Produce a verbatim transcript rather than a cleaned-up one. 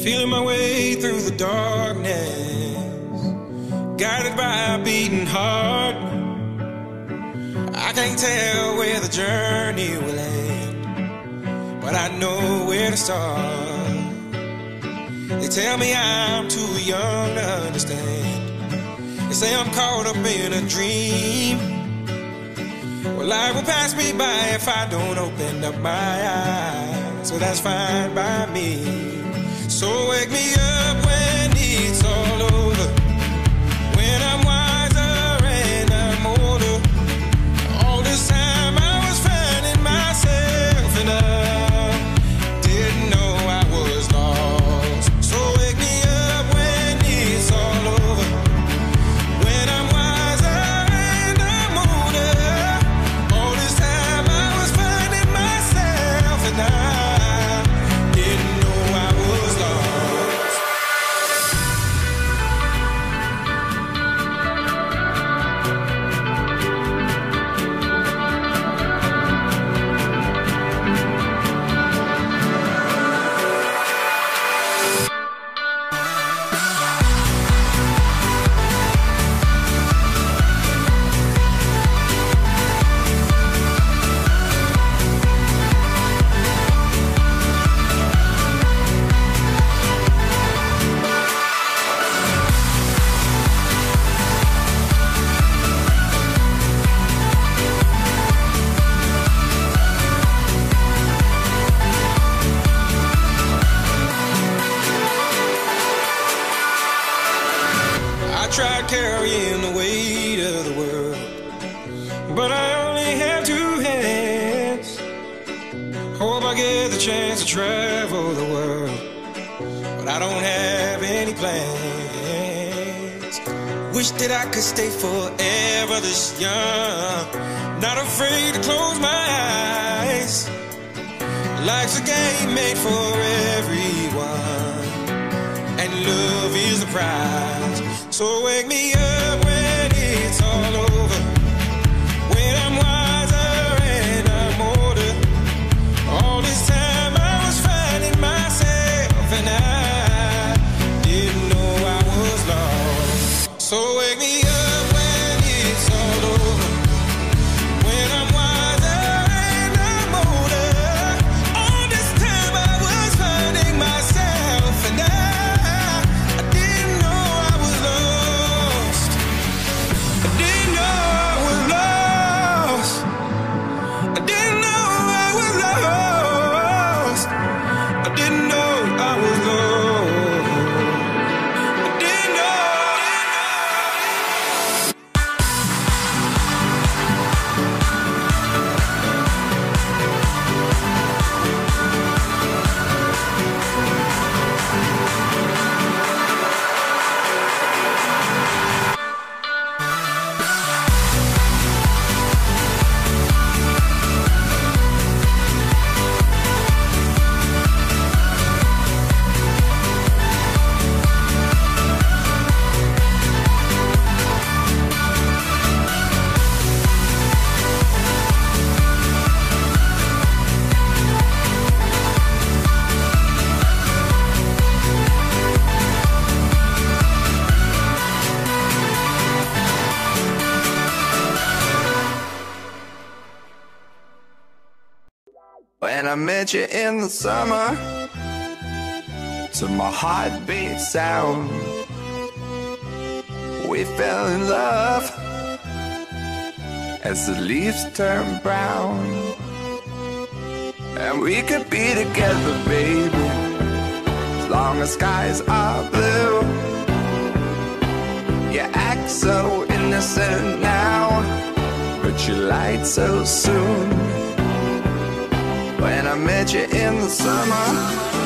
Feeling my way through the darkness, guided by a beating heart. I can't tell where the journey will end, but I know where to start. They tell me I'm too young to understand. They say I'm caught up in a dream. Well, life will pass me by if I don't open up my eyes, so that's fine by me. So wake me up when it's all over, when I'm wiser and I'm older. All this time I was finding myself and I didn't know I was lost. So wake me up when it's all over, when I'm wiser and I'm older. All this time I was finding myself and I didn't know I was lost. I tried carrying the weight of the world, but I only have two hands. Hope I get the chance to travel the world, but I don't have any plans. Wish that I could stay forever this young, not afraid to close my eyes. Life's a game made for everyone, and love is the prize. So wake me up when it's all over, when I'm wiser and I'm older. All this time I was finding myself and I didn't know I was lost. So wake me up when it's all over, when I'm wiser and I'm older. All this time I was finding myself and I When I met you in the summer, to my heartbeat sound, we fell in love as the leaves turn brown. And we could be together, baby, as long as skies are blue. You act so innocent now, but you lied so soon. When I met you in the summer,